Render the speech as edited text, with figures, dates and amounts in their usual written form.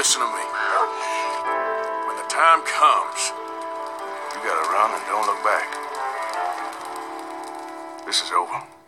listen to me. When the time comes, you gotta run and don't look back. This is over.